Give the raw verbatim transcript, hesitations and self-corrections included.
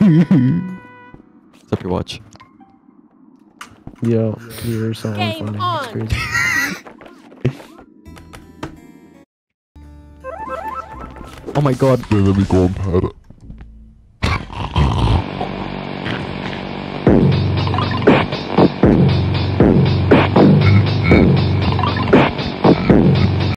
Stop your watch. Yo, you're so Game funny. on. It's crazy. Oh my god. Then let me go and pad it.